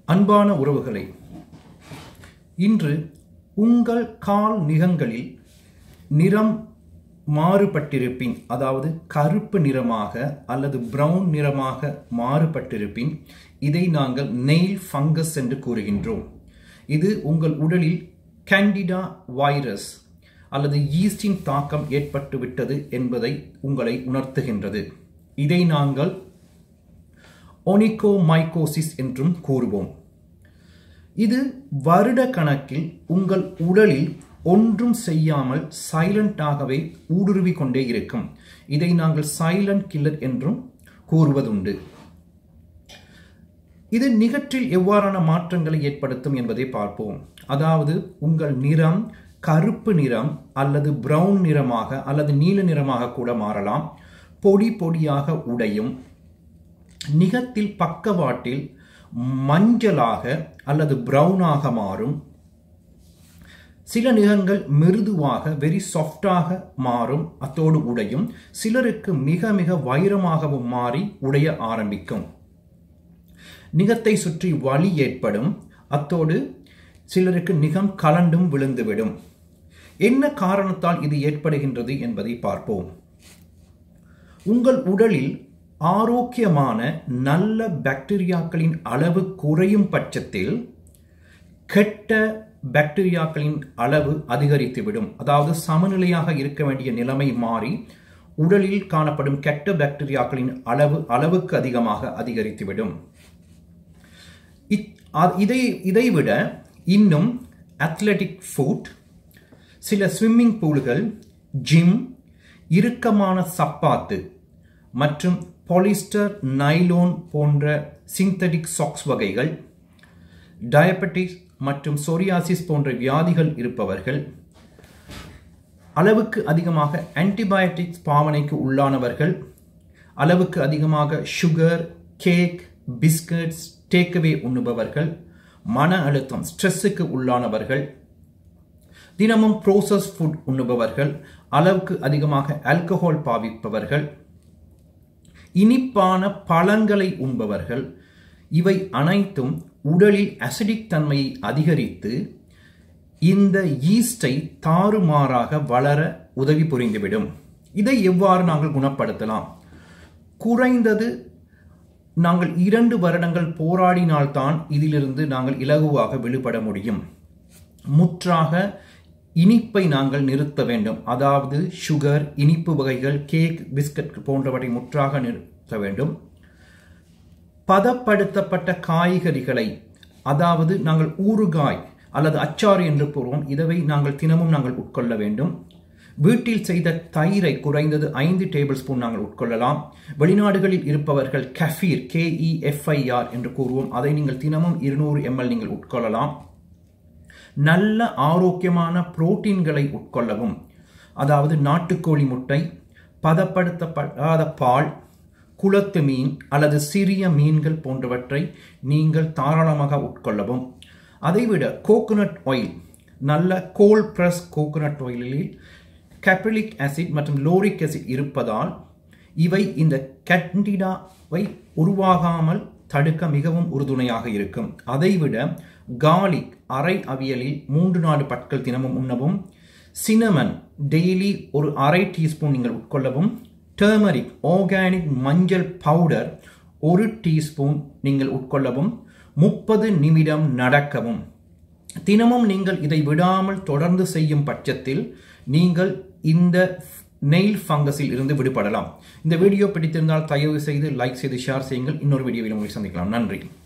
அன்பான உறவுகளே, இன்று உங்கள் கால் நிகங்களில் நிறம் மாறுபட்டிருப்பின், அதாவது கருப்பு நிறமாக அல்லது பிரவுன் நிறமாக மாறுபட்டிருப்பின், இதை நாங்கள் நெயில் ஃபங்கஸ் என்று கூறுகின்றோம். இது உங்கள் உடலில் கேண்டிடா வைரஸ் அல்லது ஈஸ்டின் தாக்கம் ஏற்பட்டுவிட்டது என்பதை உங்களை உணர்த்துகின்றது. இதை நாங்கள் ஒனிகோமைகோசிஸ் என்றும் கூறுவோம். இது வருட கணக்கில் உங்கள் உடலில் ஒன்றும் செய்யாமல் சைலண்டாகவே ஊடுருவி கொண்டே இருக்கும். இதை நாங்கள் சைலண்ட் கில்லர் என்றும் கூறுவதுண்டு. இது நிகற்றில் எவ்வாறான மாற்றங்களை ஏற்படுத்தும் என்பதை பார்ப்போம். அதாவது உங்கள் நிறம் கருப்பு நிறம் அல்லது பிரவுன் நிறமாக அல்லது நீல நிறமாக கூட மாறலாம். பொடி பொடியாக உடையும். நிகத்தில் பக்கவாட்டில் மஞ்சளாக அல்லது பிரவுனாக மாறும். சில நிகங்கள் மிருதுவாக வெரி சாஃப்டாக மாறும், அத்தோடு உடையும். சிலருக்கு மிக மிக வைரமாகவும் மாறி உடைய ஆரம்பிக்கும். நிகத்தை சுற்றி வலி ஏற்படும், அத்தோடு சிலருக்கு நிகம் கலண்டும் விழுந்துவிடும். என்ன காரணத்தால் இது ஏற்படுகின்றது என்பதை பார்ப்போம். உங்கள் உடலில் ஆரோக்கியமான நல்ல பாக்டீரியாக்களின் அளவு குறையும் பட்சத்தில் கெட்ட பாக்டீரியாக்களின் அளவு அதிகரித்துவிடும். அதாவது சமநிலையாக இருக்க வேண்டிய நிலைமை மாறி உடலில் காணப்படும் கெட்ட பாக்டீரியாக்களின் அளவுக்கு அதிகமாக அதிகரித்துவிடும். இதைவிட இன்னும் அத்லெட்டிக் ஃபுட், சில ஸ்விம்மிங் பூல்கள், ஜிம், இறுக்கமான சப்பாத்து மற்றும் பாலிஸ்டர், நைலோன் போன்ற சிந்தட்டிக் சாக்ஸ் வகைகள், டயபெட்டிஸ் மற்றும் சொரியாசிஸ் போன்ற வியாதிகள் இருப்பவர்கள், அளவுக்கு அதிகமாக ஆன்டிபயோட்டிக்ஸ் பாவனைக்கு உள்ளானவர்கள், அளவுக்கு அதிகமாக சுகர், கேக், பிஸ்கட்ஸ், டேக்அவே உண்ணுபவர்கள், மன அழுத்தம் ஸ்ட்ரெஸ்ஸுக்கு உள்ளானவர்கள், தினமும் ப்ரோசஸ் ஃபுட் உண்ணுபவர்கள், அளவுக்கு அதிகமாக ஆல்கஹால் பாவிப்பவர்கள், இனிப்பான பழங்களை உண்பவர்கள், இவை அனைத்தும் உடலில் அசிடிக் தன்மையை அதிகரித்து இந்த ஈஸ்டை தாறுமாறாக வளர உதவி புரிந்துவிடும். இதை எவ்வாறு நாங்கள் குணப்படுத்தலாம்? குறைந்தது நாங்கள் 2 வருடங்கள் போராடினால்தான் இதிலிருந்து நாங்கள் இலகுவாக விடுபட முடியும். முற்றாக இனிப்பை நாங்கள் நிறுத்த வேண்டும். அதாவது சுகர், இனிப்பு வகைகள், கேக், பிஸ்கட் போன்றவற்றை முற்றாக நிறுத்த வேண்டும். பதப்படுத்தப்பட்ட காய்கறிகளை, அதாவது நாங்கள் ஊறுகாய் அல்லது அச்சாறு என்று கூறுவோம், இதை நாங்கள் தினமும் நாங்கள் உட்கொள்ள வேண்டும். வீட்டில் செய்த தயிரை குறைந்தது 5 டேபிள் ஸ்பூன் நாங்கள் உட்கொள்ளலாம். வெளிநாடுகளில் இருப்பவர்கள் கஃபீர், KEFIR என்று கூறுவோம், அதை நீங்கள் தினமும் 200 ml நீங்கள் உட்கொள்ளலாம். நல்ல ஆரோக்கியமான புரோட்டீன்களை உட்கொள்ளவும், அதாவது நாட்டுக்கோழி முட்டை, பதப்படுத்தப்படாத பால், குளத்து மீன் அல்லது சிறிய மீன்கள் போன்றவற்றை நீங்கள் தாராளமாக உட்கொள்ளவும். அதைவிட கோகோனட் ஆயில், நல்ல கோல்ட் பிரஸ் கோகோனட் ஆயிலில் கேப்ரிலிக் ஆசிட் மற்றும் லோரிக் ஆசிட் இருப்பதால் இவை இந்த கேண்டிடாவை உருவாகாமல் தடுக்க மிகவும் உறுதுணையாக இருக்கும். அதைவிட கார்லிக் அரை அவியலில் 3-4 பற்கள் தினமும் உண்ணவும். சினமன் டெய்லி ஒரு அரை டீஸ்பூன் நீங்கள் உட்கொள்ளவும். டர்மரிக் ஆர்கானிக் மஞ்சள் பவுடர் 1 டீஸ்பூன் நீங்கள் உட்கொள்ளவும். 30 நிமிடம் நடக்கவும். தினமும் நீங்கள் இதை விடாமல் தொடர்ந்து செய்யும் பட்சத்தில் நீங்கள் இந்த நெயில் ஃபங்கஸில் இருந்து விடுபடலாம். இந்த வீடியோ பிடித்திருந்தால் தயவு செய்து லைக் செய்து ஷேர் செய்யுங்கள். இன்னொரு வீடியோவில் உங்களை சந்திக்கலாம். நன்றி.